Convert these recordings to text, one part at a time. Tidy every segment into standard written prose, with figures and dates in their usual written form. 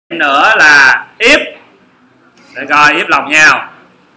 nữa là if. Để coi if lòng nhau.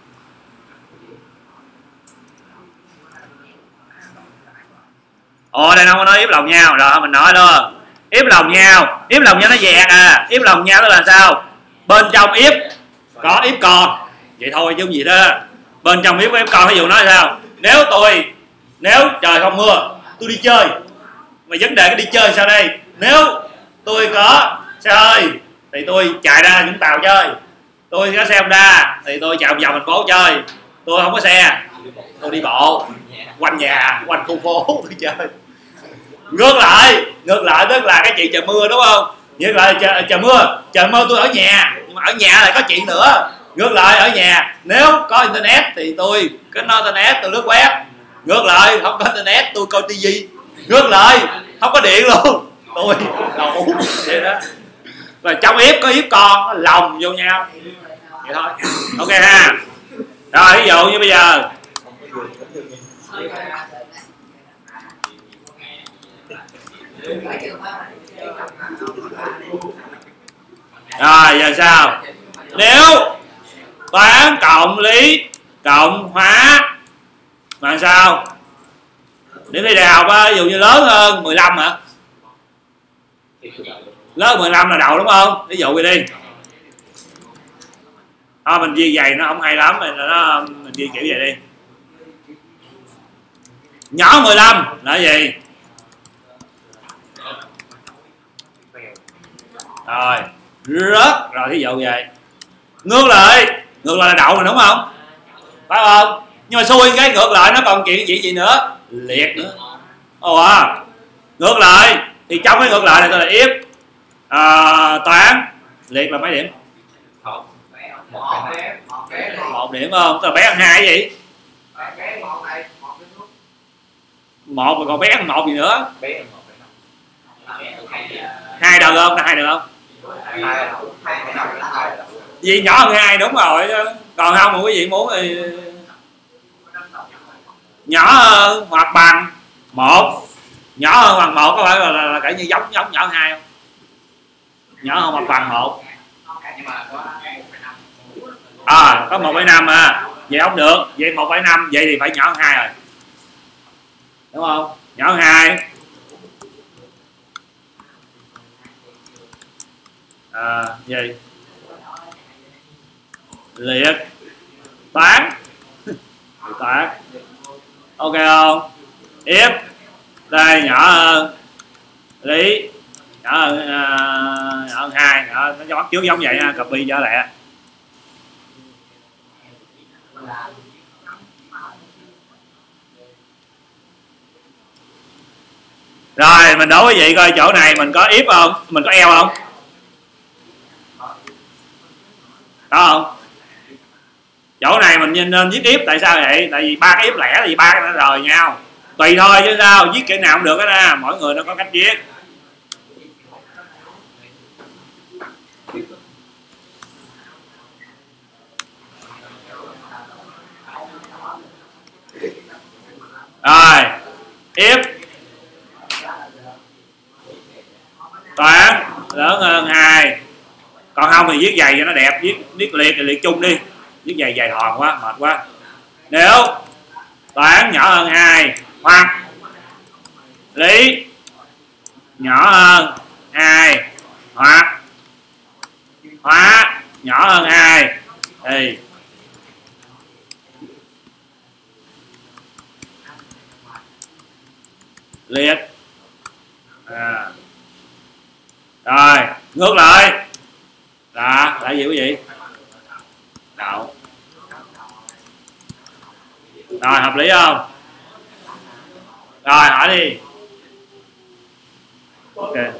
Ồ, đây không có nói if lòng nhau rồi, mình nói luôn. If lòng nhau, if lòng nhau nó dẹt à. If lòng nhau là sao? Bên trong if có if còn, vậy thôi chứ không gì đó. Bên trong if có if còn, ví dụ nói sao? Nếu trời không mưa, tôi đi chơi. Mà vấn đề cái đi chơi sao đây? Nếu tôi có xe hơi thì tôi chạy ra Vũng Tàu chơi. Tôi có xe Honda thì tôi chạy vòng thành phố chơi. Tôi không có xe, tôi đi bộ quanh nhà, quanh khu phố tôi chơi. Ngược lại tức là cái chuyện trời mưa, đúng không? Ngược lại trời mưa tôi ở nhà, nhưng mà ở nhà lại có chuyện nữa. Ngược lại ở nhà nếu có internet thì tôi kết nối internet, tôi lướt web. Ngược lại không có internet tôi coi tivi. Ngược lại không có điện luôn, tôi ngủ vậy đó. Và trong if có if con nó lồng vô nhau vậy thôi. Ok ha. Rồi ví dụ như bây giờ rồi giờ sao? Nếu toán cộng lý cộng hóa mà sao? Điểm thi đại học á, ví dụ như lớn hơn 15 hả? Lớn hơn 15 là đầu đúng không? Ví dụ vậy đi. Mình ghi vậy nó không hay lắm, mình ghi kiểu vậy đi. Nhỏ 15 là gì? Rồi rớt rồi, thí dụ vậy. Ngược lại là đậu rồi đúng không? Phải không? Nhưng mà xui cái ngược lại nó còn chuyện gì nữa? Liệt nữa. Ngược lại thì trong cái ngược lại này tôi là if toán liệt là mấy điểm? 1 điểm không? Tôi bé hơn 2 cái gì? 1 mà còn bé hơn 1 gì nữa? 2 được không? 2 được không? Gì nhỏ hơn 2 đúng rồi. Còn không mà quý vị muốn thì nhỏ hơn hoặc bằng 1. Nhỏ hơn bằng 1 có phải là cả như giống nhỏ hơn 2 không? Nhỏ hơn hoặc bằng 1. Có 1,5 à. Vậy không được. Vậy 1,5 vậy thì phải nhỏ hơn 2 rồi. Đúng không? Nhỏ hơn 2. Gì? Liệt toán. Toán. Ok không? If đây nhỏ hơn lý nhỏ hơn 2. Nó bắt trước giống vậy ha, copy cho lẹ. Rồi mình đố quý vị coi chỗ này mình có if không? Mình có eo không? Có không? Chỗ này mình nên viết if, tại sao vậy? Tại vì 3 cái if lẻ thì 3 cái nó rời nhau. Tùy thôi chứ sao, viết kiểu nào cũng được đó nha, mỗi người nó có cách viết. Rồi, if toán lớn hơn 2. Còn không thì viết dày cho nó đẹp, viết liệt thì liệt chung đi. Viết dày thòn quá, mệt quá. Nếu toán nhỏ hơn 2 hoặc lý nhỏ hơn 2 hoặc hóa nhỏ hơn 2 thì liệt. Rồi ngược lại là gì quý vị? Đậu. Rồi hợp lý không? Rồi hỏi đi. Ok.